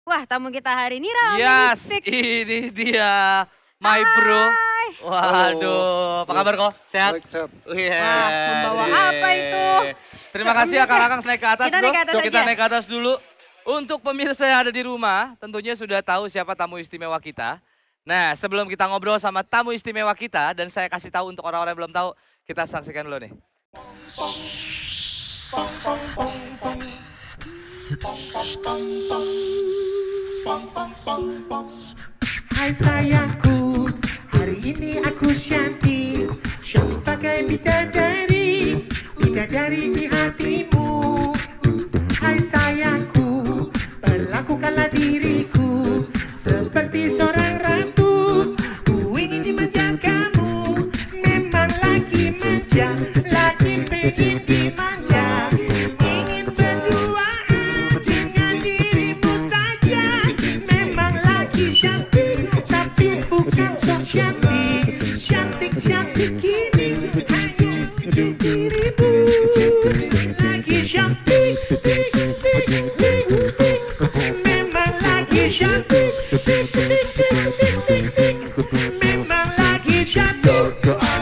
Wah, tamu kita hari ini ramai. Yes, ini dia, my bro. Waduh, apa kabar kok? Sehat? Baik, sehat. Wah, membawa apa itu? Terima kasih ya Kang naik ke atas Kita bro. naik ke atas Kita aja. naik ke atas dulu. Untuk pemirsa yang ada di rumah, tentunya sudah tahu siapa tamu istimewa kita. Nah, sebelum kita ngobrol sama tamu istimewa kita, dan saya kasih tahu untuk orang-orang yang belum tahu, kita saksikan dulu nih. Hai sayangku, hari ini aku cantik. Cantik pakai bidadari di hatimu. Hai sayangku, perlakukanlah diriku seperti seorang ratu. Ku ingin dimanja kamu, memang lagi manja, lagi pengen dimanja. Ingin berduaan dengan dirimu saja. Memang lagi cantik, tapi bukan sok cantik. Cantik-cantik ini hanya untuk dirimu. Lagi cantik, memang lagi cantik, memang lagi cantik.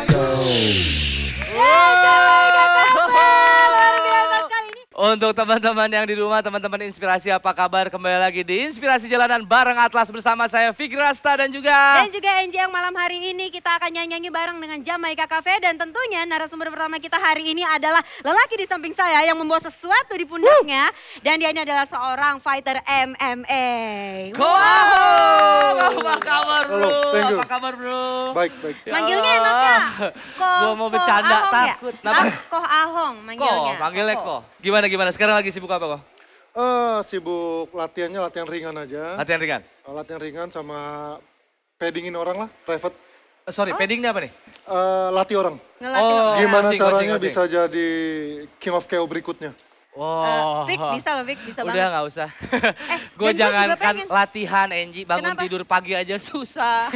Untuk teman-teman yang di rumah, teman-teman Inspirasi apa kabar? Kembali lagi di Inspirasi Jalanan bareng Atlas bersama saya Fikri Rasta dan juga... Dan juga Enji yang malam hari ini kita akan nyanyi bareng dengan Jamaika Cafe. Dan tentunya narasumber pertama kita hari ini adalah lelaki di samping saya yang membawa sesuatu di pundaknya. Dan dia ini adalah seorang fighter MMA. Ko Ahong! Apa kabar bro? Halo, thank you. Apa kabar bro? Baik, baik. Ya Manggilnya Allah. enaknya Gua mau bercanda, Ahong takut. ya? Kenapa? Koh Ahong manggilnya. Panggilnya Ko. Gimana? Sekarang lagi sibuk apa kok? Sibuk latihannya latihan ringan aja. Latihan ringan? Latihan ringan sama paddingin orang lah, private. Paddingnya apa nih? Latih orang. Ngelatih Oh. orang. Gimana coaching, caranya coaching. bisa jadi King of KO berikutnya. Wow. Vic bisa loh, Vic bisa Udah banget. nggak usah. dan gua Gue juga jangankan pengen. latihan Enji, bangun Kenapa? tidur pagi aja susah.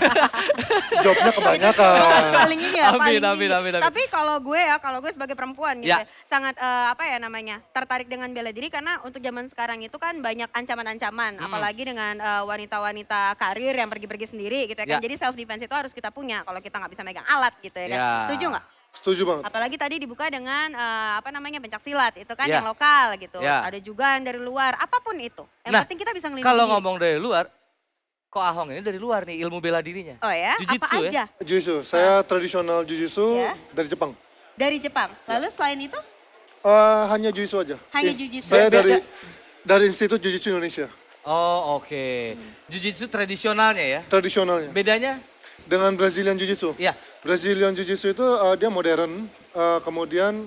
Jobnya kebanyakan. Paling ini ya, Amin, paling amin, ini. amin. Tapi kalau gue sebagai perempuan gitu ya, Ya. sangat tertarik dengan bela diri karena untuk zaman sekarang itu kan banyak ancaman-ancaman, apalagi dengan wanita-wanita karir yang pergi-pergi sendiri gitu ya kan. Ya. Jadi self defense itu harus kita punya kalau kita nggak bisa megang alat gitu ya kan. Ya. Setuju nggak? Setuju banget. Apalagi tadi dibuka dengan pencak silat itu kan Ya. yang lokal gitu. Ya. Ada juga yang dari luar, apapun itu. Yang Nah, penting kita bisa ngelindungi Kalau diri. ngomong dari luar, Ko Ahong ini dari luar nih ilmu bela dirinya. Oh ya, Jiu-jitsu apa ya? aja? Jiu-jitsu, saya tradisional jiu-jitsu Ya. dari Jepang. Dari Jepang. Lalu selain itu? Hanya jiu-jitsu aja. Hanya jiu-jitsu. Saya Beda. dari Institut Jiu-Jitsu Indonesia, Oh oke. Jiu-jitsu tradisionalnya ya? tradisionalnya. Bedanya? Dengan Brazilian Jiu-Jitsu. Ya. Brazilian Jiu-Jitsu itu dia modern, kemudian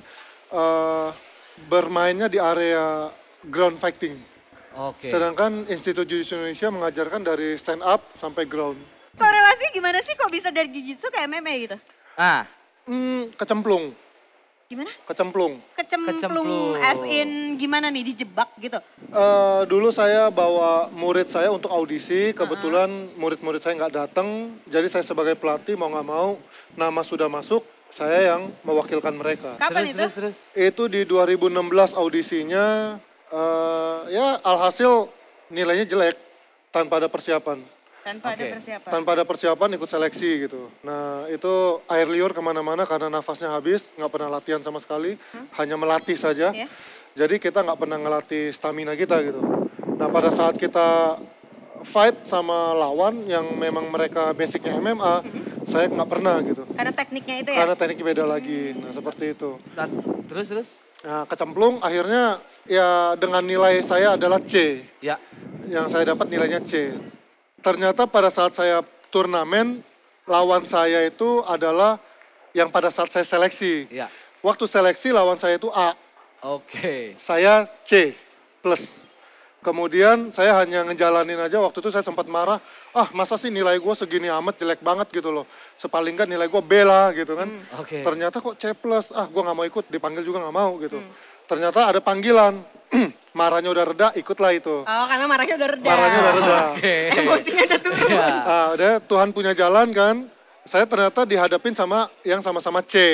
bermainnya di area ground fighting. Oke. Sedangkan Institut Jiu-Jitsu Indonesia mengajarkan dari stand up sampai ground. Korelasi gimana sih kok bisa dari jiu-jitsu ke MMA gitu? Ah, Kecemplung, Gimana? kecemplung. Kecemplung, as in gimana nih, dijebak gitu? Dulu saya bawa murid saya untuk audisi, kebetulan murid-murid saya nggak datang, jadi saya sebagai pelatih mau nggak mau, nama sudah masuk, saya yang mewakilkan mereka. Kapan itu? terus. Itu di 2016 audisinya, ya alhasil nilainya jelek tanpa ada persiapan. Tanpa ada Oke. persiapan. Tanpa ada persiapan ikut seleksi gitu. Nah itu air liur kemana-mana karena nafasnya habis, nggak pernah latihan sama sekali, hanya melatih saja. Ya. Jadi kita nggak pernah ngelatih stamina kita gitu. Nah pada saat kita fight sama lawan yang memang mereka basicnya MMA, saya nggak pernah gitu. Karena tekniknya itu ya? Karena tekniknya beda lagi, nah seperti itu. Nah, terus? Nah kecemplung akhirnya ya dengan nilai saya adalah C. Ya. Yang saya dapat nilainya C. Ternyata pada saat saya turnamen, lawan saya itu adalah yang pada saat saya seleksi. Ya. Waktu seleksi lawan saya itu A, Oke. saya C plus. Kemudian saya hanya ngejalanin aja, waktu itu saya sempat marah, masa sih nilai gue segini amat, jelek banget gitu loh. Sepaling kan nilai gue B lah gitu kan. Oke. Ternyata kok C plus, gue gak mau ikut, dipanggil juga gak mau gitu. Ternyata ada panggilan, marahnya udah reda, ikutlah itu. Oh karena marahnya udah reda. Marahnya udah reda. Oke. Emosinya udah turun. Ya. Udah Tuhan punya jalan kan, saya ternyata dihadapin sama yang sama-sama C.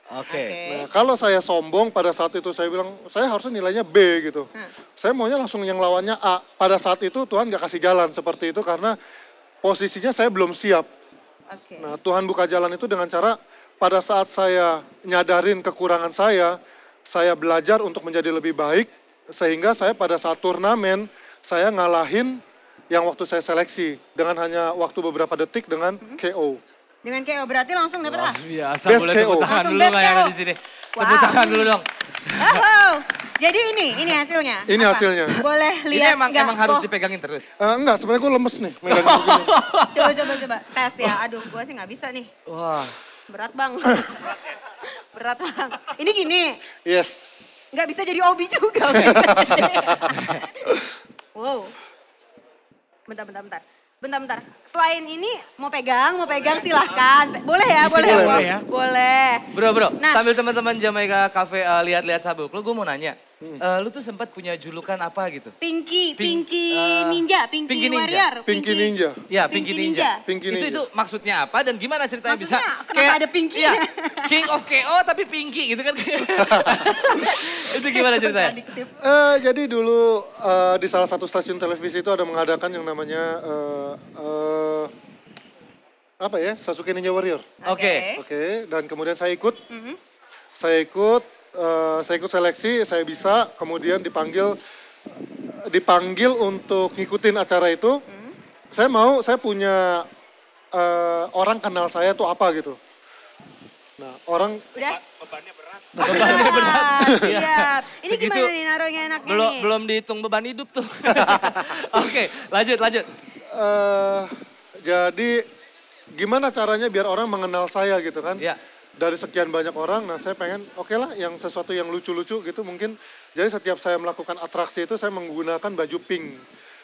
Oke. Nah, kalau saya sombong pada saat itu saya bilang, saya harusnya nilainya B gitu. Saya maunya langsung yang lawannya A. Pada saat itu Tuhan gak kasih jalan seperti itu karena posisinya saya belum siap. Oke. Nah, Tuhan buka jalan itu dengan cara pada saat saya nyadarin kekurangan saya belajar untuk menjadi lebih baik, sehingga saya pada saat turnamen, saya ngalahin yang waktu saya seleksi dengan hanya waktu beberapa detik dengan KO. Dengan KO berarti langsung dapat A. Luar biasa, Best boleh KO. tepuk tangan Langsung dulu best nggak yang KO. ada di sini? Wow. Tepuk tangan dulu dong. Oh, jadi ini hasilnya. Ini Apa? hasilnya. Boleh Ini lihat emang nggak? harus Oh, dipegangin terus. Enggak, sebenarnya gue lemes nih megang begini. Coba tes ya. Aduh, gue sih nggak bisa nih. Wah. Berat bang. Berat bang. Ini gini, Yes. nggak bisa jadi obi juga. Wow. Bentar. Selain ini mau pegang silahkan. Boleh ya, boleh ya, Boleh, Bang? ya. Boleh. Bro, Nah. sambil teman-teman Jamaica Cafe lihat-lihat sabuk, lu gue mau nanya, lu tuh sempat punya julukan apa gitu? Pinky eh, Ninja, Pinky Pinky Ninja. Warrior. Pinky Ninja. Ya, Pinky Pinky Ninja. Pinky Itu Ninja. maksudnya apa dan gimana ceritanya bisa? Maksudnya, kenapa ada Pinky? Iya, King of KO tapi Pinky gitu kan. Itu gimana ceritanya? Kontradiktif. Jadi dulu di salah satu stasiun televisi itu ada mengadakan yang namanya Sasuke Ninja Warrior. Oke. Oke, dan kemudian saya ikut. Mhm. Saya ikut seleksi, saya bisa, kemudian dipanggil untuk ngikutin acara itu. Saya punya orang kenal saya tuh apa gitu. Nah, orang Udah? Bebannya berat. Bebannya berat. Iya. Siap. Ini Segitu. gimana nih naruhnya enaknya nih? Belum dihitung beban hidup tuh. Oke, lanjut. jadi gimana caranya biar orang mengenal saya gitu kan? Ya. Dari sekian banyak orang, nah saya pengen oke lah yang sesuatu yang lucu-lucu gitu mungkin. Jadi setiap saya melakukan atraksi itu saya menggunakan baju pink.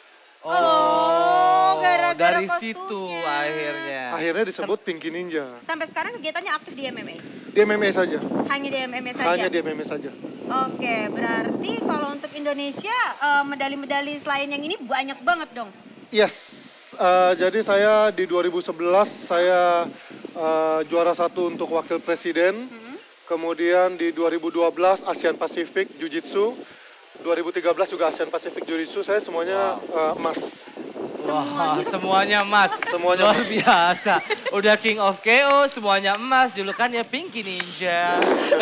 Oh, gara-gara dari kostumnya. situ akhirnya. Akhirnya disebut Pinky Ninja. Sampai sekarang kegiatannya aktif di MMA? Di MMA saja. Hanya di MMA saja? Hanya di MMA saja. Oke, berarti kalau untuk Indonesia medali-medali selain yang ini banyak banget dong? Yes, jadi saya di 2011 saya juara 1 untuk wakil presiden. Kemudian di 2012 ASEAN Pacific Jiu-Jitsu. 2013 juga ASEAN Pacific Jiu-Jitsu, saya semuanya emas. Wah, semuanya emas. Semuanya Luar emas. biasa. Udah King of KO, semuanya emas. Julukannya Pinky Ninja.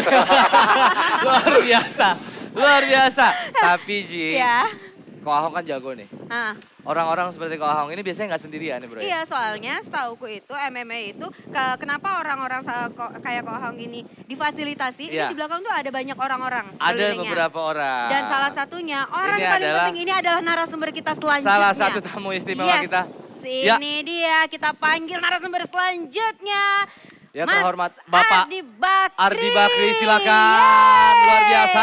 Luar biasa. Tapi Ji, Iya. Ko Ahong kan jago nih. Ah, Orang-orang seperti Ko Ahong ini biasanya nggak sendirian nih bro. iya, soalnya setauku itu MMA itu kenapa orang-orang kayak Ko Ahong ini difasilitasi, Iya. ini di belakang tuh ada banyak orang-orang Ada sekelilingnya. beberapa orang. Dan salah satunya, orang Ini paling adalah- penting ini adalah narasumber kita selanjutnya. Salah satu tamu istimewa Yes, kita. Ya. Ini dia, kita panggil narasumber selanjutnya. Yang Mas terhormat Bapak Ardi Bakri. Ardi Bakri, silakan. Yeay. Luar biasa.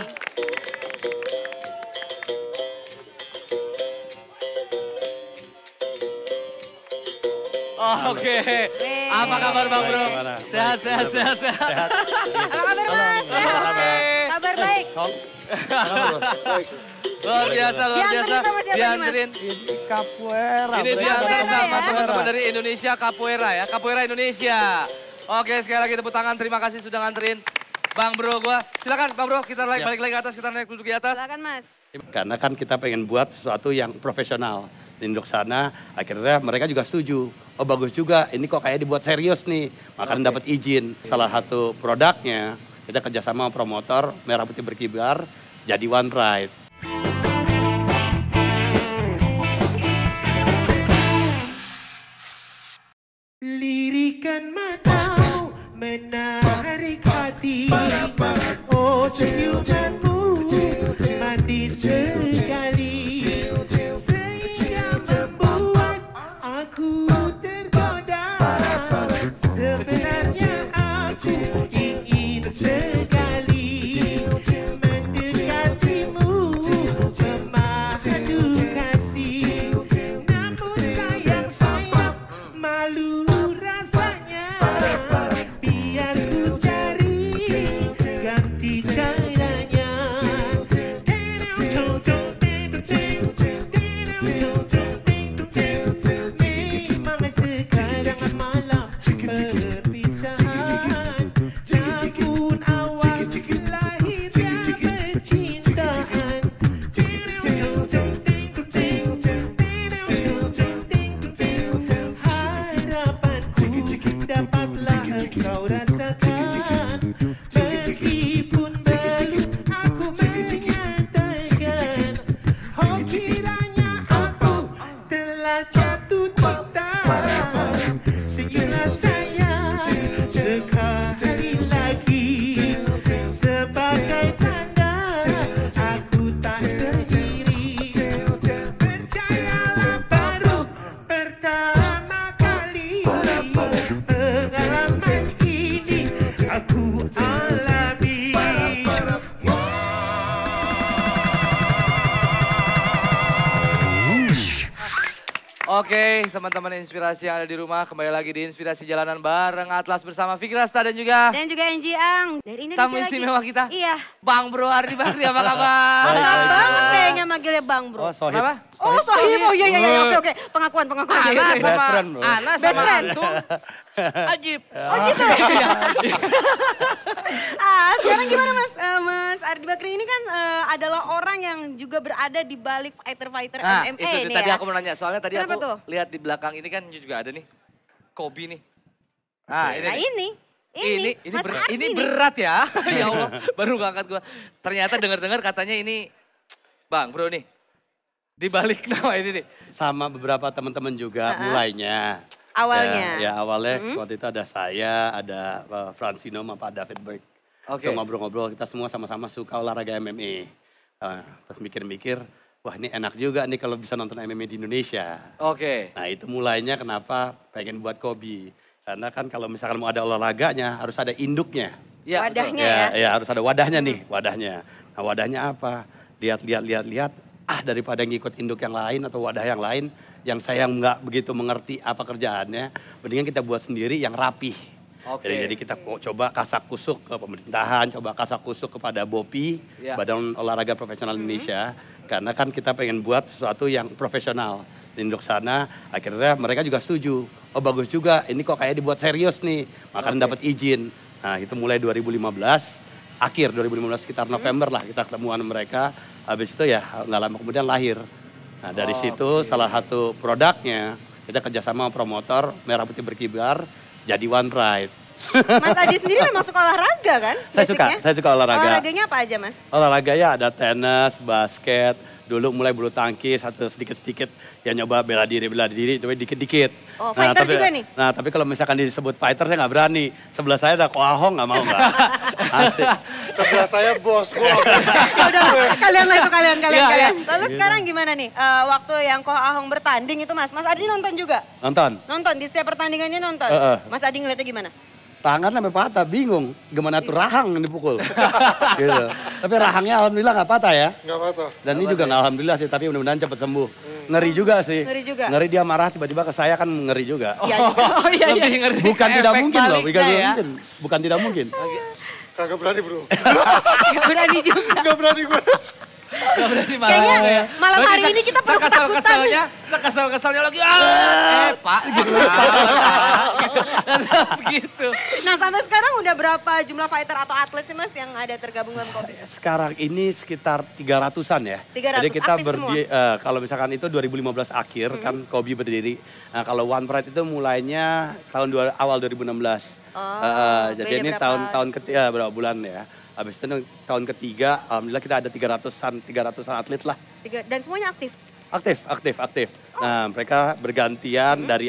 Oh, Oke. Apa kabar Bang Bro? Gimana? Sehat. Apa kabar Mas? Oke. Kabar baik. Baik. Luar biasa. Dianterin sama siapa nih, Mas? Dianterin. Ini capoeira. Ini bro. diantar Capoeira sama ya? teman-teman dari Indonesia Capoeira ya. Capoeira Indonesia. Oke, sekali lagi tepuk tangan. Terima kasih sudah nganterin Bang Bro gua. Silakan Bang Bro, kita balik lagi ke atas, kita naik duduk di atas. Silakan Mas. Karena kan kita pengen buat sesuatu yang profesional. Di sana akhirnya mereka juga setuju. Oh bagus juga, ini kok kayak dibuat serius nih. Makanya dapat izin. Salah satu produknya, kita kerjasama sama promotor, Merah Putih Berkibar, jadi One Pride. Lirikan matau menarik hati. Oh senyumanmu manis sekali. Sehingga membuat aku tergoda. Sebenarnya aku ingin sekali mendekatimu, memahadu kasih. Namun sayang malu rasanya. Biar ku cari ganti caranya. Oke, teman-teman inspirasi yang ada di rumah, kembali lagi di Inspirasi Jalanan bareng Atlas bersama Fikri Rasta dan juga Angie Ang dari Indonesia tamu istimewa lagi. kita. Iya. Bang Bro Ardi Bakri, apa kabar? Akrab banget kayaknya manggilnya Bang Bro. Oh, sohib. Kenapa? Oh, sohib. Oh iya. Oke. Pengakuan. Ana Iya. Best sama friend, bro. Ana Best sama friend. Antum. Ajib. Oh gitu ya? Sekarang gimana Mas Ardi Bakri ini kan adalah orang yang juga berada di balik fighter-fighter Nah, MMA itu ini tadi ya. aku mau nanya. Soalnya tadi Kenapa aku tuh? lihat di belakang ini kan juga ada nih. Kobe nih. Nah, Nah nih. ini Mas berat, Ardi ini nih. berat ya. Ya Allah, baru ngangkat gua. Ternyata dengar-dengar katanya ini Bang Bro nih. Di balik nama ini nih. Sama beberapa teman-teman juga mulainya. Awalnya. Ya awalnya waktu itu ada saya, ada Francino sama Pak David Berg. Oke. Kita ngobrol-ngobrol, kita semua sama-sama suka olahraga MMA. Terus mikir-mikir, wah ini enak juga nih kalau bisa nonton MMA di Indonesia. Oke. Nah itu mulainya kenapa pengen buat Kobe. Karena kan kalau misalkan mau ada olahraganya harus ada induknya. Ya, Wadahnya. betul. Ya harus ada wadahnya nih, wadahnya. Nah wadahnya apa? Lihat. Daripada ngikut induk yang lain atau wadah yang lain, yang saya nggak begitu mengerti apa kerjaannya, mendingan kita buat sendiri yang rapih. Oke. Jadi kita coba kasak kusuk ke pemerintahan, coba kasak kusuk kepada BOPI, Ya. Badan Olahraga Profesional Indonesia, karena kan kita pengen buat sesuatu yang profesional. Di induk sana, akhirnya mereka juga setuju. Oh bagus juga, ini kok kayak dibuat serius nih, makanya dapat izin. Nah itu mulai 2015, akhir 2015 sekitar November lah kita ketemuan mereka. Habis itu ya nggak lama kemudian lahir. Nah dari situ salah satu produknya kita kerjasama sama promotor Merah Putih Berkibar jadi One Pride. Mas Adi sendiri memang suka olahraga kan? basicnya? Saya suka olahraga. Olahraganya apa aja Mas? Olahraganya ada tenis, basket, dulu mulai bulu tangkis, atau sedikit-sedikit ya nyoba bela diri, coba dikit-dikit. Oh, fighter juga nih? Nah tapi kalau misalkan disebut fighter saya nggak berani. Sebelah saya ada Ko Ahong nggak mau nggak. Asik. Sebelah saya bos gua. Ya udah, kalian lah itu kalian. Iya. Lalu sekarang gimana nih? Waktu yang Ko Ahong bertanding itu Mas Adi nonton juga? Nonton. Nonton, di setiap pertandingannya nonton? Mas Adi ngeliatnya gimana? Tangan sampai patah, bingung. Gimana tuh rahang yang dipukul. Gitu. Tapi rahangnya alhamdulillah nggak patah ya. Nggak apa-apa. Dan ini juga nggak alhamdulillah sih, tapi mudah-mudahan cepat sembuh. Ngeri juga sih. Ngeri juga? Ngeri dia marah tiba-tiba ke saya kan ngeri juga. Iya juga. Oh iya. Lebih ngeri. Bukan tidak Efek mungkin loh, baliknya ya. bukan tidak mungkin. Kagak berani bro. Berani juga. Nggak berani gue. Gak berarti marah. Kayaknya ya. malam Berarti hari ini kita perlu ketakutan. Sekesal-kesalnya lagi. Pak. Gitu. Gitu. Nah sampai sekarang udah berapa jumlah fighter atau atlet sih Mas yang ada tergabung dalam Kobe? Sekarang ini sekitar 300-an ya. 300, Jadi kita aktif kalau misalkan itu 2015 akhir kan Kobe berdiri. Nah kalau One Pride itu mulainya awal 2016. Jadi beda ini berapa? tahun ketiga berapa bulan ya. Habis itu tahun ketiga, alhamdulillah kita ada 300-an atlet lah. Dan semuanya aktif? Aktif. Nah mereka bergantian dari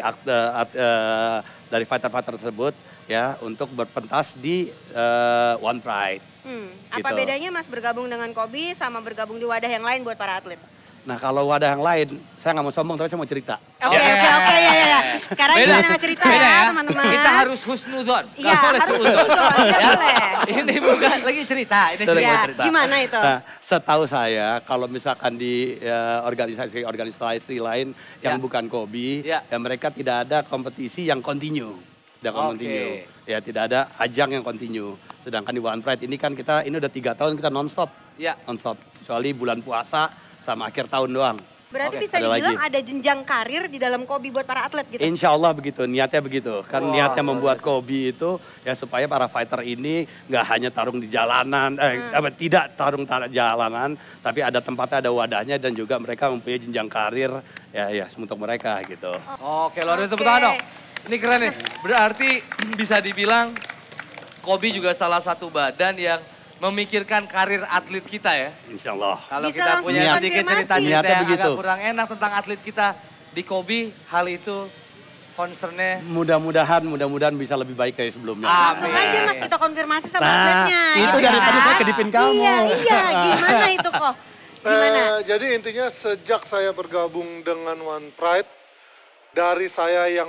fighter-fighter tersebut ya untuk berpentas di One Pride. Apa Gitu. bedanya Mas bergabung dengan Kobe sama bergabung di wadah yang lain buat para atlet? Nah kalau wadah yang lain, saya nggak mau sombong tapi saya mau cerita. Oke, ya. Sekarang Beda. gimana cerita Beda ya teman-teman? Kita harus husnudon. Iya, Nggak boleh harus suudon. husnuzon, nggak Ya. boleh. Ini bukan lagi cerita. Ini Betul, cerita. Ya, cerita. gimana itu? Nah, setahu saya kalau misalkan di organisasi lain yang bukan Kobe, Ya. ya mereka tidak ada kompetisi yang continue. Oke. Ya tidak ada ajang yang continue. Sedangkan di One Pride ini kan ini udah 3 tahun kita nonstop. Ya. Nonstop. Kecuali bulan puasa sama akhir tahun doang. Berarti Oke, bisa ada dibilang lagi. ada jenjang karir di dalam Kobe buat para atlet gitu? Insya Allah begitu, niatnya begitu. Kan Wah, niatnya membuat Kobe itu ya supaya para fighter ini nggak hanya tarung di jalanan, tidak tarung jalanan, tapi ada tempatnya, ada wadahnya dan juga mereka mempunyai jenjang karir ya untuk mereka gitu. Oke, luar biasa. Oke. Tepuk tangan dong. Ini keren nih. Berarti bisa dibilang Kobe juga salah satu badan yang memikirkan karir atlet kita ya. Insya Allah. Kalau Bisa kita langsung punya sedikit konfirmasi. cerita-cerita Niatnya yang begitu. agak kurang enak tentang atlet kita di Kobe, hal itu concernnya. Mudah-mudahan bisa lebih baik dari sebelumnya. Langsung Amin. aja Mas kita konfirmasi sama Nah, atletnya. itu ya dari tadi kan? saya kedipin kamu. Iya, gimana itu kok? Gimana? Jadi intinya sejak saya bergabung dengan One Pride, dari saya yang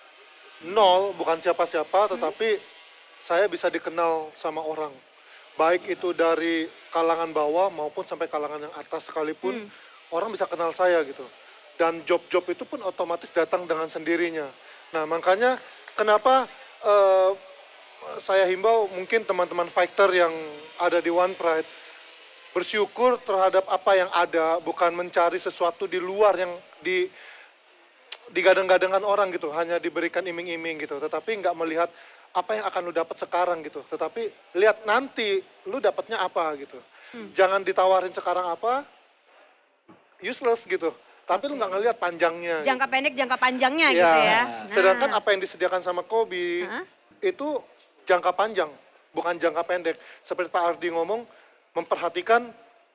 nol, bukan siapa-siapa, tetapi saya bisa dikenal sama orang. Baik itu dari kalangan bawah maupun sampai kalangan yang atas sekalipun, orang bisa kenal saya gitu. Dan job-job itu pun otomatis datang dengan sendirinya. Nah makanya kenapa saya himbau mungkin teman-teman fighter yang ada di One Pride bersyukur terhadap apa yang ada, bukan mencari sesuatu di luar yang digadang-gadangkan orang gitu, hanya diberikan iming-iming gitu, tetapi nggak melihat apa yang akan lu dapat sekarang gitu, tetapi lihat nanti lu dapatnya apa gitu. Jangan ditawarin sekarang apa, useless gitu, tapi lu nggak ngelihat panjangnya. Jangka pendek, jangka panjangnya Ya, gitu ya. sedangkan apa yang disediakan sama Kobe itu jangka panjang, bukan jangka pendek. Seperti Pak Ardi ngomong, memperhatikan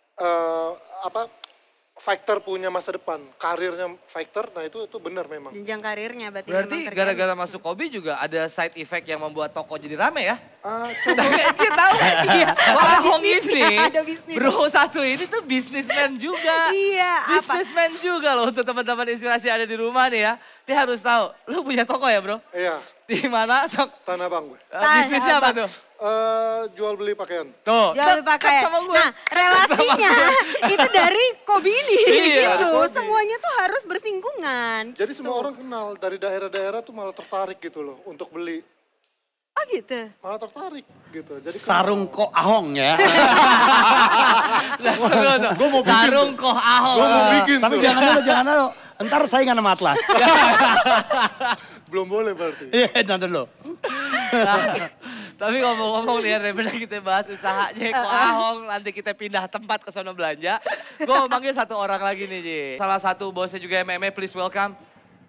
fighter punya masa depan, karirnya fighter, nah itu benar memang. Jenjang karirnya berarti Berarti memang terjadi. gara-gara masuk Kobe juga ada side effect yang membuat toko jadi rame ya? Coba Kita tahu Iya, Pak Ahong ini, ada bisnis. bro satu ini tuh bisnismen juga. Iya, apa? Bisnismen juga loh untuk teman-teman inspirasi ada di rumah nih ya. Dia harus tahu, lu punya toko ya bro? iya, Di mana? Tanah Abang gue. Bisnisnya apa tuh? Jual beli pakaian. Tuh, Jual dekat pakai. sama gue. Nah, relasinya itu dari Kobe ini. Iya, gitu. Kobe. Semuanya tuh harus bersinggungan. Jadi semua orang kenal, dari daerah-daerah tuh malah tertarik gitu loh untuk beli. Oh gitu. Malah tertarik gitu. Jadi Sarung Ko Ahong ya. Gue mau Sarung Koh Ahong. Gue mau bikin Tapi tuh. jangan dulu. Ntar saingan sama Atlas. Belum boleh berarti. Iya, nanti dulu. Tapi ngomong-ngomong nih ya, daripada kita bahas usahanya Koh Ahong, nanti kita pindah tempat ke sono belanja. Gue mau manggil satu orang lagi nih, Ji. Salah satu bosnya juga MMA, please welcome.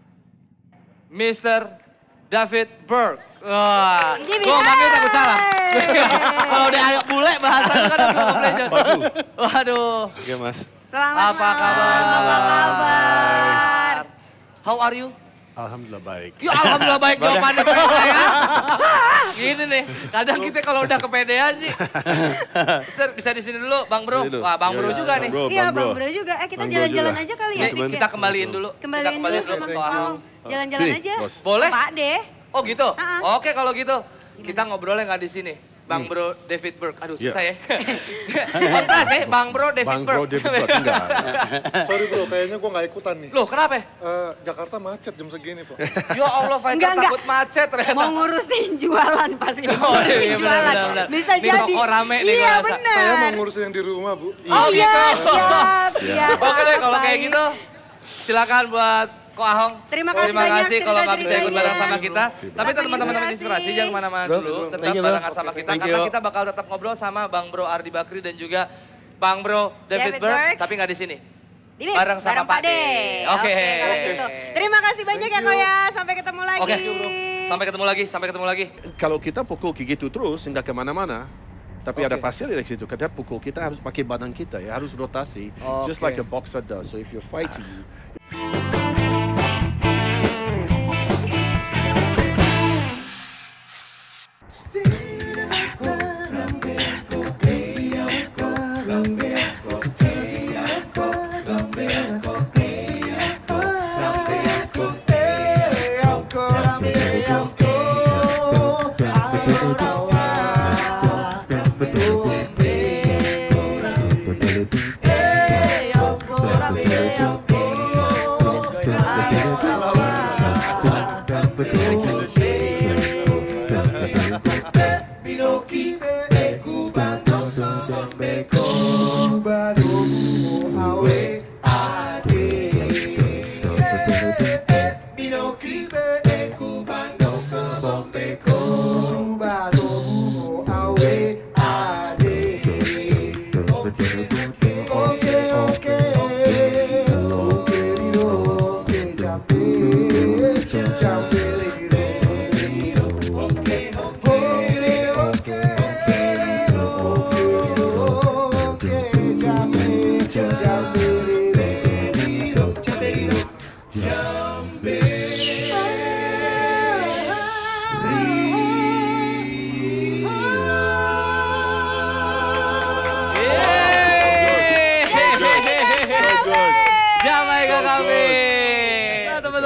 Mr. David Burke. Wah, Jimmy, gue manggil takut salah. hey. Kalau udah agak bule bahasanya kan agak pleasure. Waduh. Oke mas, Selamat Apa kabar? Apa kabar? How are you? alhamdulillah baik. Ya alhamdulillah baik jawabannya pede ya. Gini nih, kadang kita kalau udah kepedean sih. Mister, bisa di sini dulu Bang Bro. Sini dulu. Wah Bang Iya, Bro iya, juga Bang nih. Bro. Iya Bang Bro juga. Kita Bang Bro jalan-jalan juga. aja kali ya. Nih, kita kembaliin dulu. Kembaliin dulu ke sama Koh Koh Ahong. Ahong. Jalan-jalan Sini, aja. bos. Boleh? Pak deh. Oh gitu? Ah. Oke kalau gitu. Kita ngobrolnya nggak di sini. Bang Bro David Burke. Aduh Iya. susah ya. Kontras ya, Bang Bro David Bang Burke. Bro David Burke, enggak. Sorry bro, kayaknya gue nggak ikutan nih. Loh kenapa? Jakarta macet jam segini Pak. Ya Allah, fighter Enggak. takut macet ternyata. Mau ngurusin jualan pas ini. Oh iya, Jualan. benar. Bisa Ini jadi. toko rame nih Iya gua rasa. benar. Saya mau ngurusin yang di rumah Bu. Oh iya, gitu. siap. Oke deh kalau kayak Baik. gitu silakan buat Koh Ahong. Terima kasih Terima banyak kasih kalau nggak bisa ikut cerita-ceritanya. bareng sama kita. Tapi Terima teman-teman kasih. inspirasi jangan kemana-mana Bro, dulu. Tetap thank you, bro. barengan sama kita Thank karena you. kita bakal tetap ngobrol sama Bang Bro Ardi Bakri dan juga Bang Bro David David Burke. Burke. Tapi nggak di sini. Dimis, Bareng sama Pak D. Oke. kalau gitu. Terima kasih banyak ya Koya. Sampai ketemu lagi. Oke. Sampai ketemu lagi. Kalau kita pukul kayak gitu terus, nggak kemana-mana. Tapi ada pasir di situ, kita pukul, kita harus pakai badan kita ya, harus rotasi. Just like a boxer does. So if you're fighting,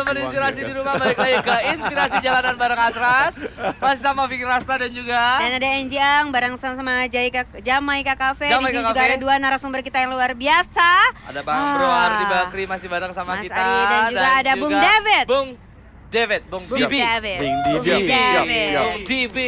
teman-teman inspirasi di rumah, balik lagi ke Inspirasi Jalanan bareng Atras. Masih sama Vicky Rasta dan juga... Dan ada Enjiang bareng sama Jamaika Cafe. Di Jamaika sini juga Cafe. ada dua narasumber kita yang luar biasa. Ada Bang Bro Ardi Bakri masih bareng sama Mas kita. Ari dan juga ada Bung David. Bung Dibi. David. Bung Dibi.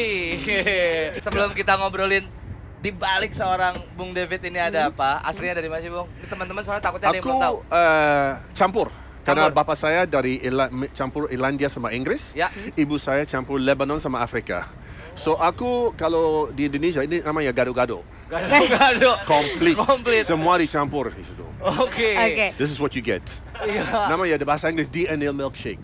Sebelum kita ngobrolin di balik seorang Bung David ini ada apa? Aslinya dari mana sih, Bung? Ini teman-teman soalnya takutnya ada yang belum tahu. Aku campur. Karena Campur. bapak saya dari campur Irlandia sama Inggris. Ya. Ibu saya campur Lebanon sama Afrika. So aku kalau di Indonesia ini namanya gado-gado. Gado. Komplit. Semua dicampur di situ. Oke. Oke. This is what you get. Iya. Namanya di bahasa Inggris DNL milkshake.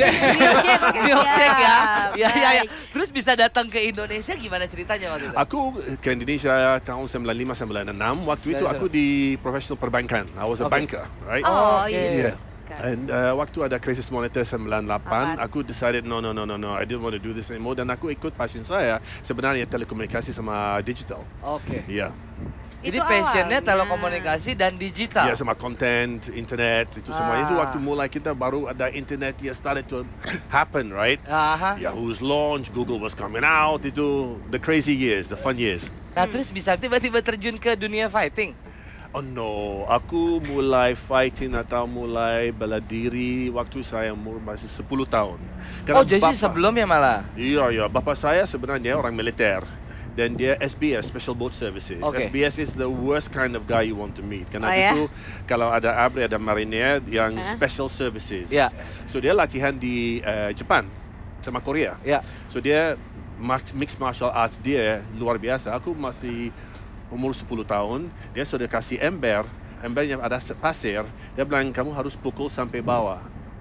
Milkshake ya. Ya. Baik. Terus bisa datang ke Indonesia gimana ceritanya waktu itu? Aku ke Indonesia tahun 95-96. Waktu itu aku di profesional perbankan. I was a Okay. banker, right? Oh, Oke. iya. Yeah. And waktu ada krisis moneter 98, aku decided no, I didn't want to do this anymore. Dan aku ikut passion saya sebenarnya telekomunikasi sama digital. Oke. Iya. Jadi Itu passionnya awalnya. telekomunikasi dan digital. Ya sama content, internet, itu semua. Itu waktu mulai kita baru ada internet, ya started to happen, right? Aha. Yahoo's launch, Google was coming out, itu the crazy years, the fun years. Nah, terus bisa tiba-tiba terjun ke dunia fighting. Oh no, aku mulai fighting atau mulai bela diri waktu saya umur masih 10 tahun. Oh, jadi sebelumnya malah. Iya, bapak saya sebenarnya orang militer. Dan dia SBS, Special Boat Services. Okay. SBS is the worst kind of guy you want to meet. Karena Oh, ya? itu kalau ada ABRI, ada Mariner yang Special Services. Ya. So dia latihan di Jepang sama Korea. Ya. So dia mixed martial arts dia luar biasa. Aku masih umur 10 tahun, dia sudah kasih embernya ada pasir, dia bilang kamu harus pukul sampai bawah.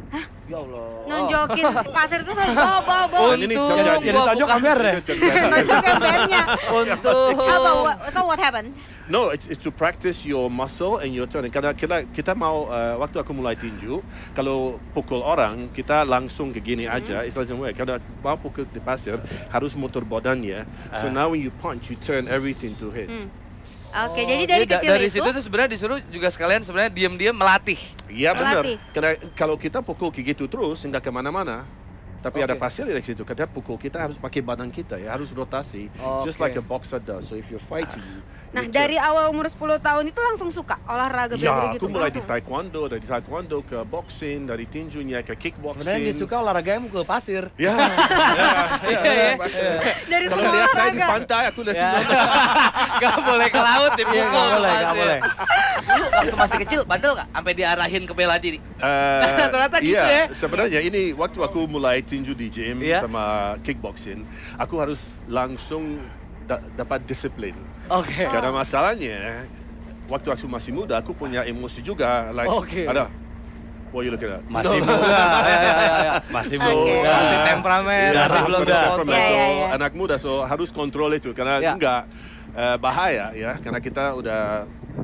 Ya Allah. Nunjukin pasir itu selalu bawa. Dan ini Untung terjadi. gua Ditonjok bukan- ember ya? Nunjuk embernya. Untung. So what happened? No, it's to practice your muscle and your turn. Karena kita mau waktu aku mulai tinju, kalau pukul orang kita langsung ke gini aja, it doesn't work. Kalau mau pukul di pasir harus muter badannya. So now when you punch, you turn everything to hit. Oke, jadi dari kecil dari itu situ tuh sebenarnya disuruh juga sekalian sebenarnya diam-diam melatih. Iya benar. Melatih. Karena kalau kita pukul kayak gitu terus, nggak kemana-mana. Tapi ada Oke. pasir di situ. Kita pukul, kita harus pakai badan kita ya, harus rotasi. Just Oke. like a boxer does. So if you're fighting, Nah, you dari turn. awal umur 10 tahun itu langsung suka olahraga Ya, bela diri aku gitu. mulai di Langsung. taekwondo, dari taekwondo ke boxing, dari tinjunya ke kickboxing. Sebenarnya dia suka olahraga yang mukul pasir. Ya, Iya. Dari Kalau semua lihat saya di olahraga. pantai, aku lihat Ya. Gak boleh ke laut dipukul. Iya, nggak boleh, nggak pasti. boleh. Lu waktu masih kecil bandel nggak? Sampai diarahin ke bela diri. Ternyata gitu iya, ya. sebenarnya ini waktu aku mulai tinju di gym Iya. sama kickboxing, aku harus langsung dapat disiplin. Oke. Karena masalahnya, waktu aku masih muda, aku punya emosi juga. Like, Oke. ada, what you looking at? Masih Ya, muda. ya. Masih Oke. muda. Masih temperamen, Iya, masih belum harus ada temperamen. Iya, So, iya, iya. anak muda, so harus kontrol itu. Karena Ya. enggak bahaya ya, karena kita udah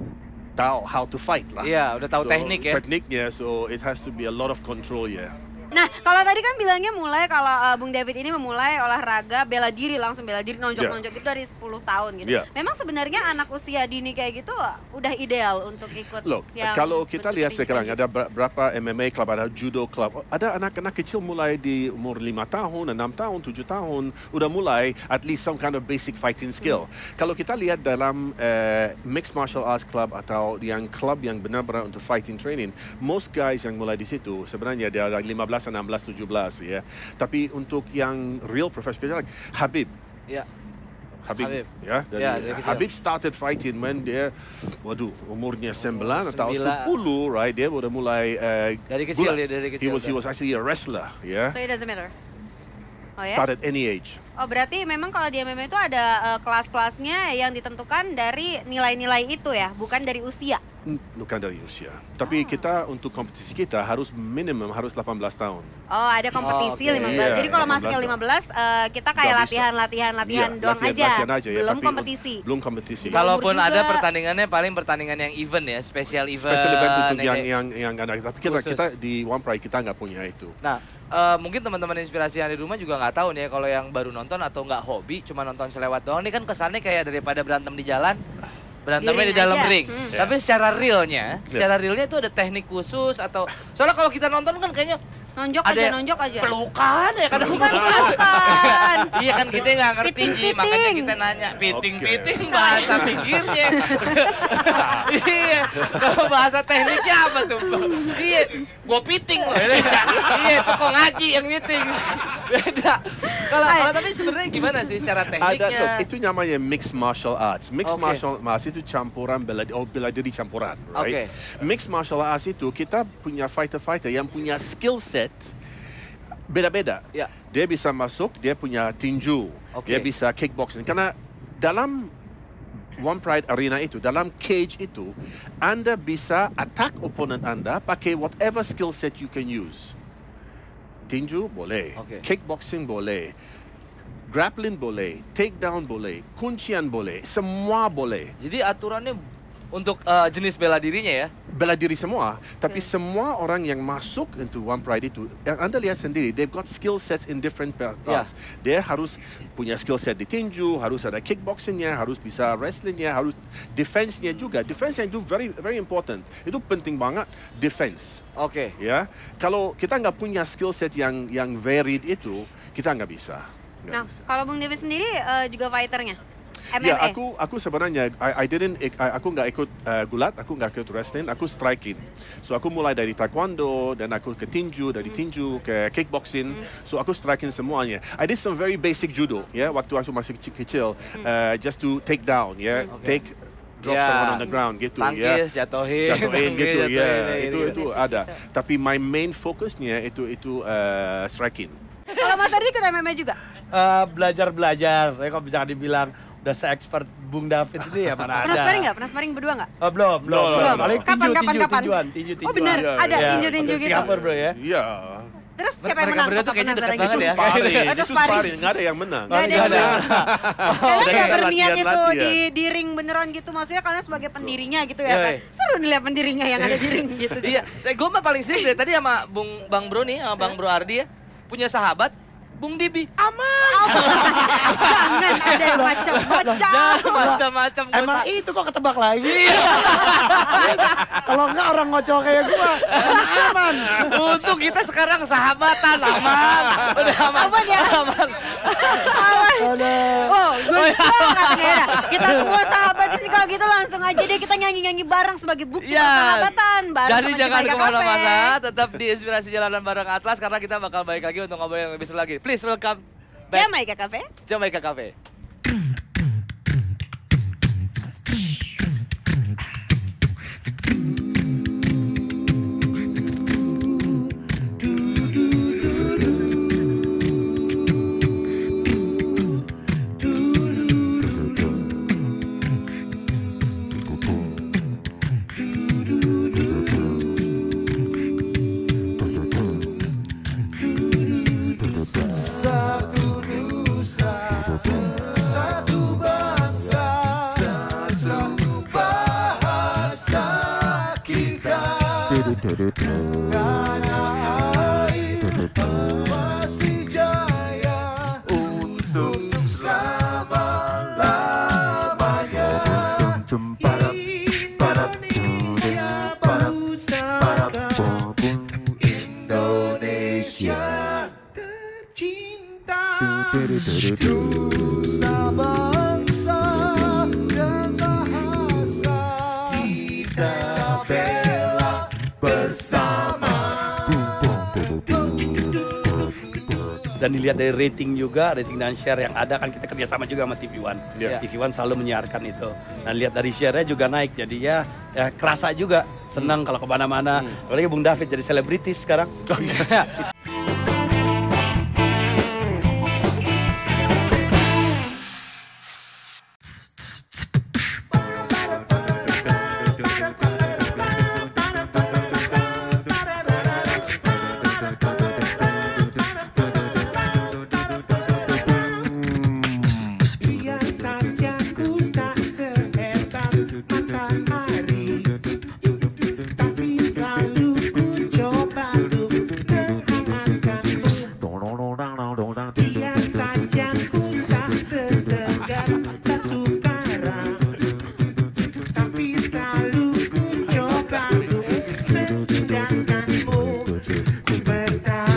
tahu how to fight lah. Iya, udah tahu teknik ya. Tekniknya, so it has to be a lot of control ya. Nah, kalau tadi kan bilangnya mulai kalau Bung David ini memulai olahraga bela diri, langsung bela diri, nonjok-nonjok itu dari 10 tahun gitu. Yeah. Memang sebenarnya anak usia dini kayak gitu udah ideal untuk ikut Look, yang kalau kita bentuk lihat tinju sekarang kayak ada berapa MMA club, ada judo club, ada anak-anak kecil mulai di umur 5 tahun, 6 tahun, 7 tahun, udah mulai at least some kind of basic fighting skill. Kalau kita lihat dalam mixed martial arts club atau yang club yang benar-benar untuk fighting training, most guys yang mulai di situ sebenarnya dia ada 15, 16, 17 ya. Tapi untuk yang real professional, Habib, Iya. Habib, Habib. ya. Ya, dari kecil. Habib started fighting when dia, umurnya 9 atau 9. 10, right? Dia udah mulai Dari kecil gulat. ya, dari kecil He was actually a wrestler, ya. So it doesn't matter. Oh ya? Started any age. Oh berarti memang kalau di MMA itu ada kelas-kelasnya yang ditentukan dari nilai-nilai itu ya, bukan dari usia. Bukan dari usia. Tapi kita untuk kompetisi kita harus minimum harus 18 tahun. Oh ada kompetisi Oke. 15. Iya, Jadi kalau 18 masuknya doang. 15 kita kayak Nggak bisa. latihan Iya, doang latihan aja. aja ya, Belum tapi kompetisi. Belum kompetisi. Kalaupun juga. ada pertandingannya paling pertandingan yang event ya, special event. Special event untuk ya, yang anak. Tapi Khusus. kita di One Pride kita nggak punya itu. Nah, mungkin teman-teman inspirasi yang di rumah juga nggak tahu nih ya, kalau yang baru nonton atau nggak hobi, cuma nonton selewat doang. Ini kan kesannya kayak daripada berantem di jalan, berantemnya Di di dalam ring aja. ring. Hmm. Tapi secara realnya itu ada teknik khusus atau soalnya kalau kita nonton kan kayaknya Nonjok Ada aja, yang nonjok aja. Pelukan ya kadang Bukan pelukan. Iya kan kita nggak ngerti Ji, Piting-piting. makanya kita nanya piting-piting Oke. bahasa pinggirnya. Iya, kalau bahasa tekniknya apa tuh? Iya, gua piting loh. Iya, itu kok ngaji yang meeting. Beda. Kalau tapi sebenarnya gimana sih secara Ada tekniknya? look, itu namanya mixed martial arts. Mixed Oke. martial arts itu campuran bela diri campuran, right? Mixed martial arts itu kita punya fighter-fighter yang punya skill set beda-beda. Ya. Dia bisa masuk, dia punya tinju, Oke. dia bisa kickboxing. Karena dalam One Pride Arena itu, dalam cage itu, Anda bisa attack opponent Anda pakai whatever skill set you can use. Tinju boleh, Oke. kickboxing boleh, grappling boleh, takedown boleh, kuncian boleh, semua boleh. Jadi aturannya untuk jenis bela dirinya ya? Bela diri semua, tapi semua orang yang masuk into One Pride itu, yang Anda lihat sendiri, they've got skill sets in different parts. Dia harus punya skill set di tinju, harus ada kickboxingnya, harus bisa wrestlingnya, harus defense-nya juga. Defense-nya itu very important. Itu penting banget, defense. Oke. Ya, kalau kita nggak punya skill set yang varied itu, kita nggak bisa. Nggak Nah, bisa. kalau Bung David sendiri juga fighternya? Ya, MMA? aku sebenarnya aku nggak ikut gulat, aku nggak ikut wrestling, aku striking. So aku mulai dari taekwondo dan aku ke tinju, dari tinju ke kickboxing. So aku striking semuanya. I did some very basic judo, ya, waktu aku masih kecil, just to take down, ya, take drop Ya. someone on the ground gitu, Tangkis, ya. jatuhin. Jatuhin gitu, Jatuhin, ya. gitu. Itu ada. Tapi my main fokusnya itu striking. Kalau Mas Ardi ikut MMA juga? Belajar-belajar, ya kok bisa dibilang udah se-expert Bung David ini ya mana ada. Pernah sparring nggak? Pernah sparring berdua nggak? Oh, belum. Belum. Paling Kapan? tinjuan. Oh benar, Iya, ada Iya, tinju-tinju waktu gitu. Singapura bro ya. Iya. Terus siapa yang Mereka menang? berdua tuh kayaknya Pernah dekat sparring banget gitu? ya. Sparring, Itu itu sparring. sparring, nggak ada yang menang. Nggak ada yang menang. Kalian Udah nggak kita berniat itu latihan. di ring beneran gitu? Maksudnya kalian sebagai pendirinya gitu ya kan? Yoi. Seru nih lihat pendirinya yang ada di ring gitu. Iya, gue mah paling sering dari tadi sama Bang Bro nih, sama Bang Bro Ardi ya, punya sahabat Bung Dibi, aman. Jangan ada yang macam-macam. Macam-macam. Emang itu kok ketebak lagi. Kalau enggak orang ngocol kayak gua, aman. Untung kita sekarang sahabatan, aman. Udah aman. Aman ya? Aman. Aman. Oh, gue iya. ya. Kita semua sahabat di sini kalau gitu langsung aja deh kita nyanyi-nyanyi bareng sebagai bukti Iya. persahabatan. Bareng Jadi sama jangan Jamaica kemana-mana, Cafe. tetap di Inspirasi Jalanan bareng Atlas karena kita bakal balik lagi untuk ngobrol yang lebih seru lagi. Please welcome back Jamaica Cafe. Jamaica Cafe. Satu nusa, satu bangsa, satu bahasa kita. Tanah air pasti jaya untuk selama-lamanya. Indonesia pusaka, Indonesia tercinta. Nusa bangsa dan bahasa kita bela bersama. Dan dilihat dari rating juga, rating dan share yang ada kan kita kerjasama juga sama TV One. Iya. TV One selalu menyiarkan itu. Dan lihat dari share-nya juga naik, jadinya ya kerasa juga. Senang kalau kemana-mana. Apalagi Bung David jadi selebritis sekarang. Biar saja ku tak sehebat matahari, tapi selalu ku coba untuk menghangatkanmu. Biar saja ku tak setegar batu karang, tapi selalu ku coba untuk mengindahkanmu. Ku bertahan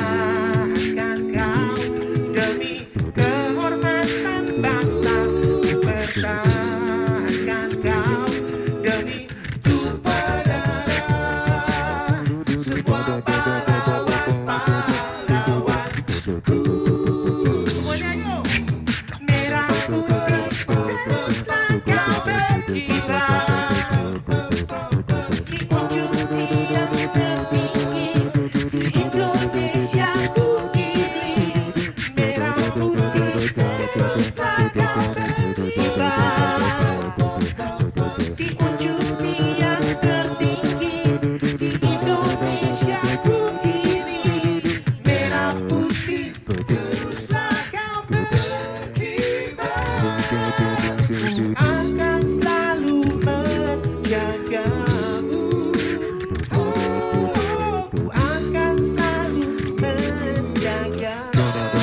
menjagamu. Oh, ku akan selalu menjagamu.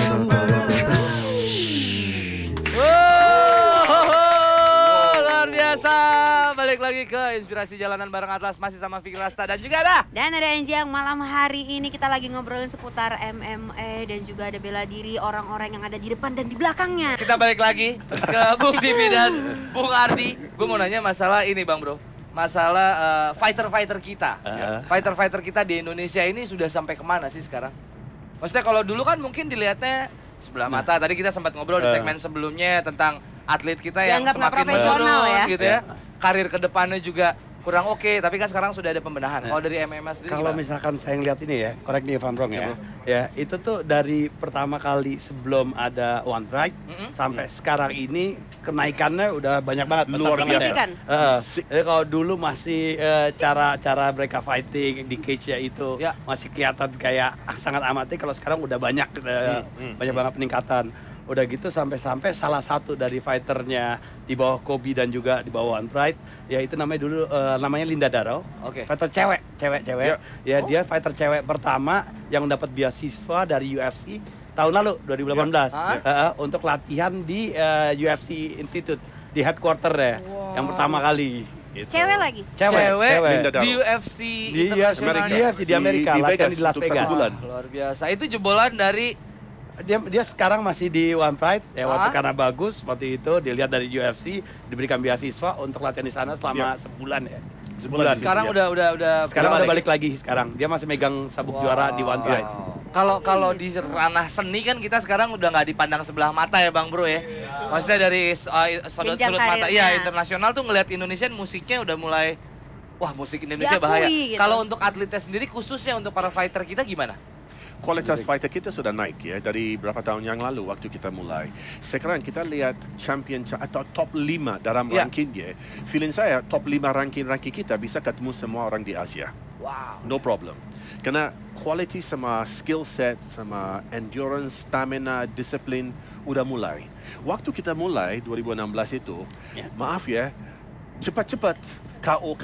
Luar biasa. Balik lagi ke Inspirasi Jalanan bareng Atlas, masih sama Fikri Rasta dan juga ada. Dan ada Enjang. Malam hari ini kita lagi ngobrolin seputar MMA dan juga ada bela diri orang-orang yang ada di depan dan di belakangnya. Kita balik lagi ke Bung Dimi dan Bung Ardi. Gue mau nanya masalah ini Bang Bro. Masalah fighter-fighter kita. Fighter-fighter kita di Indonesia ini sudah sampai kemana sih sekarang? Maksudnya kalau dulu kan mungkin dilihatnya sebelah mata. Tadi kita sempat ngobrol di segmen sebelumnya tentang atlet kita yang Dianggap nggak semakin profesional menurun ya. gitu ya. Karir kedepannya juga kurang oke, tapi kan sekarang sudah ada pembenahan. Kalau dari MMA sendiri Kalau gimana? misalkan saya ngeliat ini ya, correct me if I'm wrong ya. Ya, itu tuh dari pertama kali sebelum ada One Pride sampai sekarang ini kenaikannya udah banyak banget. Luar pesat banget biasa. ya. Jadi kalau dulu masih cara mereka fighting di cage-nya itu Ya. masih kelihatan kayak sangat amati, kalau sekarang udah banyak banyak banget peningkatan. Udah gitu sampai salah satu dari fighternya di bawah Kobe dan juga di bawah One Pride, ya itu namanya dulu namanya Linda Darrow. Oke. Fighter cewek. Ya dia fighter cewek pertama yang dapat beasiswa dari UFC tahun lalu 2018 untuk latihan di UFC Institute di headquarter ya, yang pertama kali. Gitu. Cewek lagi? Cewek Linda Darrow. di UFC Di internasional. di Amerika, latihan di Las untuk 1 Vegas. bulan. Luar biasa. Itu jebolan dari Dia sekarang masih di One Pride ya, waktu karena bagus waktu itu dilihat dari UFC, diberikan beasiswa untuk latihan di sana selama sebulan ya. Sebulan. sekarang gitu, udah sekarang udah balik. balik lagi sekarang. Dia masih megang sabuk juara di One Pride. Kalau di ranah seni kan kita sekarang udah nggak dipandang sebelah mata ya Bang Bro ya. Maksudnya dari sudut Jenjang mata karirnya. internasional tuh ngelihat Indonesian musiknya udah mulai wah musik Indonesia Diakui bahaya. gitu. Kalau untuk atletnya sendiri khususnya untuk para fighter kita gimana? Kualitas fighter kita sudah naik ya dari berapa tahun yang lalu waktu kita mulai. Sekarang kita lihat champion atau top 5 dalam Ya. ranking ya. Feeling saya top 5 ranking kita bisa ketemu semua orang di Asia. Wow. No problem. Karena quality sama skill set, sama endurance, stamina, disiplin udah mulai. Waktu kita mulai 2016 itu, maaf ya, cepat-cepat KO.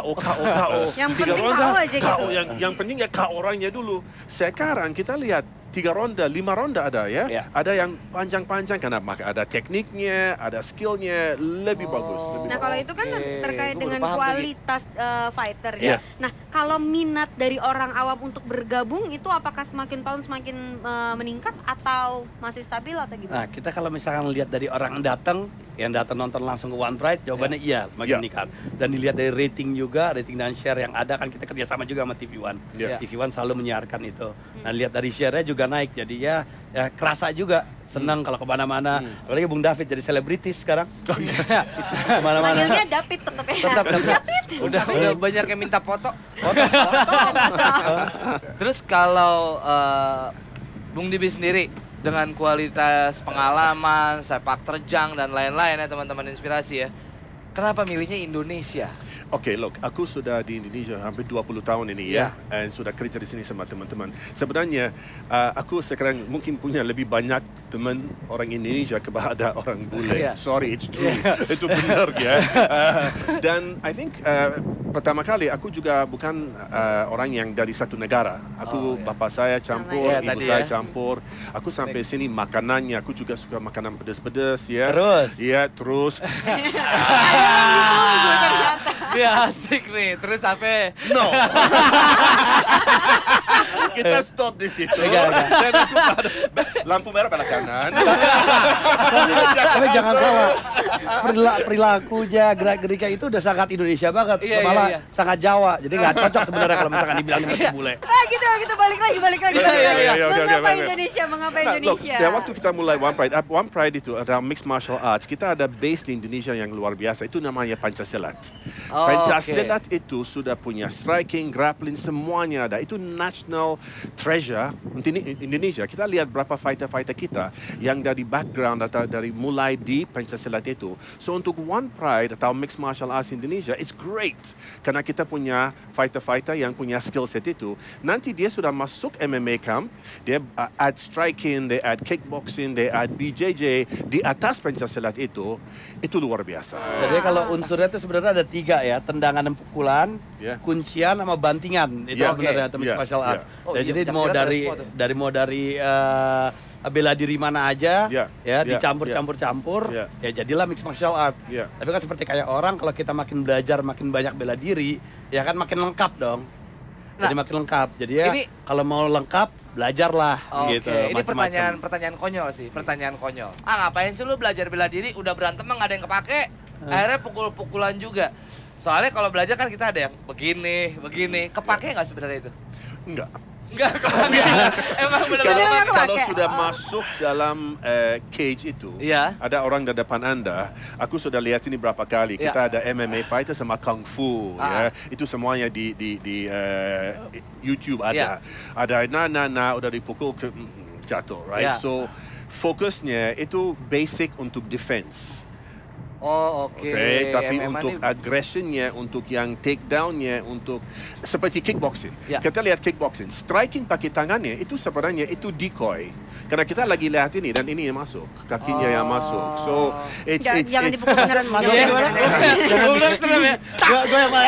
Yang Tiga penting ronda, KO aja gitu. KO. Yang penting ya KO orangnya dulu. Sekarang kita lihat 3 ronda, 5 ronda ada ya. Ya. Ada yang panjang-panjang karena ada tekniknya, ada skillnya, lebih bagus. Lebih Nah kalau itu kan Oke, terkait gua baru dengan paham tuh, kualitas fighter ya. Yes. Nah kalau minat dari orang awam untuk bergabung itu apakah semakin tahun semakin meningkat atau masih stabil atau gimana? Nah, kita kalau misalkan lihat dari orang yang datang nonton langsung ke One Pride, jawabannya iya, semakin Ya. meningkat. Dan dilihat dari rating juga, rating dan share yang ada, kan kita kerjasama juga sama TV One. Ya. TV One selalu menyiarkan itu. Nah, lihat dari share-nya juga naik, jadi ya kerasa juga, senang kalau kemana-mana. Apalagi Bung David jadi selebritis sekarang. Kemana-mana. Panggilnya David tetap ya. Tetap. Udah banyak yang minta foto. Terus kalau Bung Dibi sendiri dengan kualitas pengalaman, sepak terjang dan lain-lain ya teman-teman Inspirasi ya. Kenapa milihnya Indonesia? Oke, look, aku sudah di Indonesia hampir 20 tahun ini ya, dan sudah kerja di sini sama teman-teman. Sebenarnya aku sekarang mungkin punya lebih banyak teman orang Indonesia kepada orang bule. Yeah. Sorry, it's true. Itu benar ya. Dan I think pertama kali aku juga bukan orang yang dari satu negara. Aku bapak saya campur, Iya, ibu tadi saya ya. campur. Aku sampai sini makanannya, aku juga suka makanan pedas-pedas ya. Terus? Iya, terus. Ya asik nih. Terus apa? No. Kita stop di situ. Enggak. Dan aku pada lampu merah pada kanan. Tapi jangan salah, perilakunya, gerak-geriknya itu udah sangat Indonesia banget. Iya, Malah iya. sangat Jawa, jadi nggak cocok sebenarnya kalau misalkan dibilang masih bule. Ah gitu balik lagi. Iya, oke, Mengapa oke. Indonesia? Mengapa Nah, look, Indonesia? ya waktu kita mulai One Pride itu ada mixed martial arts. Kita ada base di Indonesia yang luar biasa. Itu namanya Pancasilat. Oh, Pancasilat itu sudah punya striking, grappling, semuanya ada. Itu national treasure Indonesia. Kita lihat berapa fighter-fighter kita yang dari background atau dari mulai di Pencaksilat itu. So untuk One Pride atau Mixed Martial Arts Indonesia, it's great. Karena kita punya fighter-fighter yang punya skill set itu. Nanti dia sudah masuk MMA camp, dia add striking, they add kickboxing, they add BJJ di atas Pencaksilat itu luar biasa. Jadi kalau unsurnya itu sebenarnya ada 3 ya, tendangan dan pukulan, Yeah. kuncian sama bantingan. Itu Yeah. sebenarnya Okay. mixed Yeah. martial art. Oh, Ya, iya, jadi Pencaksilat ada semua tuh. mau dari bela diri mana aja, Yeah. ya Yeah. dicampur-campur, Yeah. ya jadilah mixed martial art. Yeah. Tapi kan seperti kayak orang, kalau kita makin belajar, makin banyak bela diri, ya kan makin lengkap dong. Jadi Nah, makin lengkap. Jadi ya ini- kalau mau lengkap, belajarlah Oke, gitu. ini macam-macam. pertanyaan konyol sih, pertanyaan konyol. Ngapain sih lu belajar bela diri, udah berantem mah nggak ada yang kepake. Akhirnya pukul-pukulan juga. Soalnya kalau belajar kan kita ada yang begini. Kepake nggak sebenarnya itu? Enggak. Enggak kepake. Emang Kalau, benar-benar Kenapa kalau pakai? sudah masuk dalam cage itu, Iya. ada orang di depan Anda, aku sudah lihat ini berapa kali. Iya. Kita ada MMA fighter sama Kung Fu, Ah. ya. Itu semuanya di YouTube Iya. ada. Ada udah dipukul ke jatuh, right? Iya. So fokusnya itu basic untuk defense. Oh, oke. Oke, tapi MMA untuk ini- aggressionnya, untuk yang takedownnya, untuk seperti kickboxing. Ya. Kita lihat kickboxing, striking pakai tangannya itu sebenarnya itu decoy. Karena kita lagi lihat ini dan ini yang masuk, kakinya yang masuk. So it's Jangan dipukul beneran. Masuk Jangan, ya, gimana? jangan. Gue bilang serem ya. Gue yang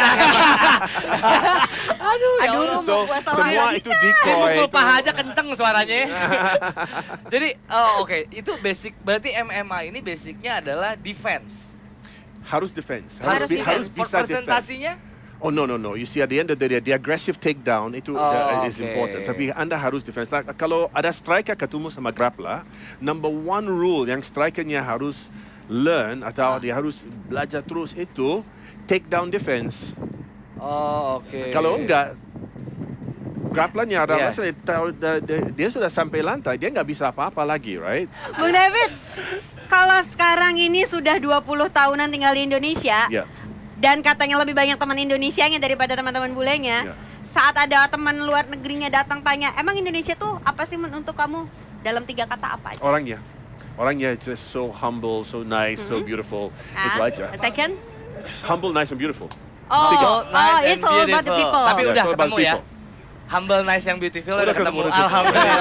Aduh, ya Aduh, Allah. so mau gua salah semua lagi. itu decoy. Mukul itu. paha aja kenceng suaranya. Jadi, oke, itu basic. Berarti MMA ini basicnya adalah defense. Harus defense. Harus Harus defense. bisa defense. Presentasinya? Oh no. You see at the end of the day, the aggressive takedown itu is oke. important. Tapi Anda harus defense. Kalau ada striker ketemu sama grappler, number one rule yang strikernya harus learn atau dia harus belajar terus itu takedown defense. Oh, oke. Kalau enggak, grapplernya ada Iya. masalah, dia sudah sampai lantai, dia nggak bisa apa-apa lagi, right? Bung David, kalau sekarang ini sudah 20 tahunan tinggal di Indonesia, Ya. dan katanya lebih banyak teman Indonesianya daripada teman-teman bulenya, Ya. saat ada teman luar negerinya datang tanya, emang Indonesia tuh apa sih untuk kamu? Dalam 3 kata apa aja? Orangnya just so humble, so nice, so beautiful. Itu aja. Second? Humble, nice, and beautiful. Oh, nice and it's all about the beautiful. people. Tapi Yeah, udah it's all about ketemu ya. people. Humble, nice, yang beautiful Udah udah ketemu, ketemu. udah ketemu.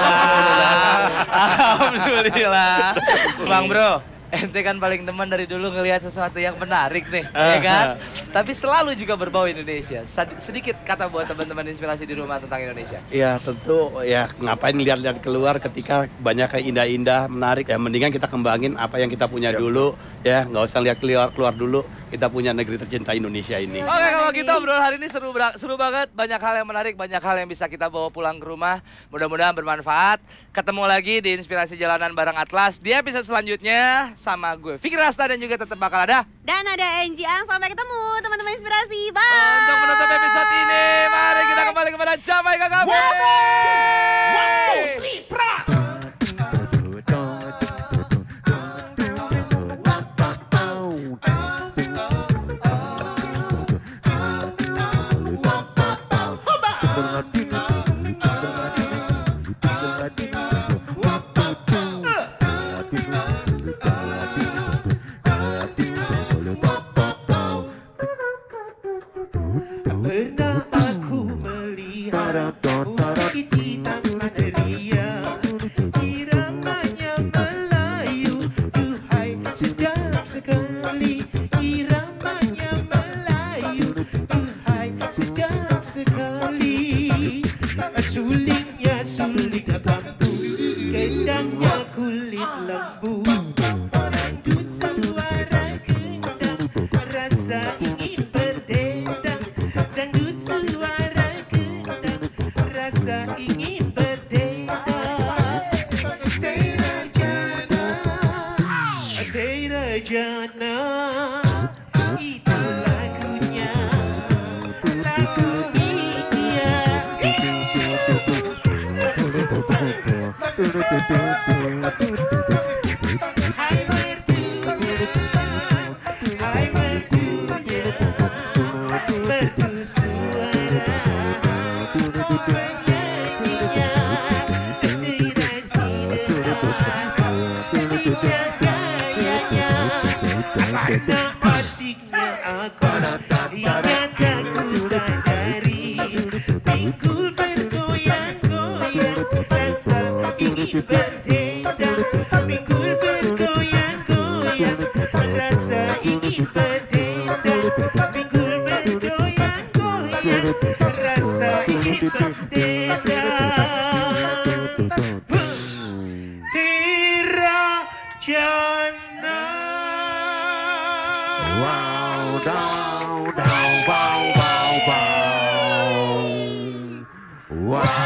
Alhamdulillah. Bang Bro, ente kan paling demen dari dulu ngelihat sesuatu yang menarik nih, ya kan? Tapi selalu juga berbau Indonesia. Sedikit kata buat teman-teman inspirasi di rumah tentang Indonesia. Ya tentu ya ngapain lihat-lihat keluar ketika banyak kayak indah-indah, menarik. Ya mendingan kita kembangin apa yang kita punya dulu. Ya nggak usah lihat keluar dulu. Kita punya negeri tercinta Indonesia ini. Oke, kalau kita obrolan hari ini seru banget. Banyak hal yang menarik, banyak hal yang bisa kita bawa pulang ke rumah. Mudah-mudahan bermanfaat. Ketemu lagi di Inspirasi Jalanan bareng Atlas. Di episode selanjutnya sama gue, Fikri Rasta, dan juga tetap bakal ada. Dan ada Angie Ang, sampai ketemu teman-teman inspirasi. Bye! Untuk menutup episode ini, mari kita kembali kepada Jamaica Cafe. Pernah aku melihat musik hitam ria, iramanya Melayu, duhai sedap sekali. Iramanya Melayu, duhai sedap sekali. Sulingnya suling bambu, gendangnya kulit lembu. Dangdut suara gendang, rasa ingin berdendang. Dangdut suara gendang, rasa ingin berdendang. Tera jana, tera jana, itu lagunya, lagu India. ternyata ku sadari pinggul bergoyang-goyang rasa ingin berdendang pinggul bergoyang-goyang rasa ingin berdendang pinggul bergoyang-goyang rasa ingin berdendang Tira Jana Wow, down, down, wow, wow, wow. Wow.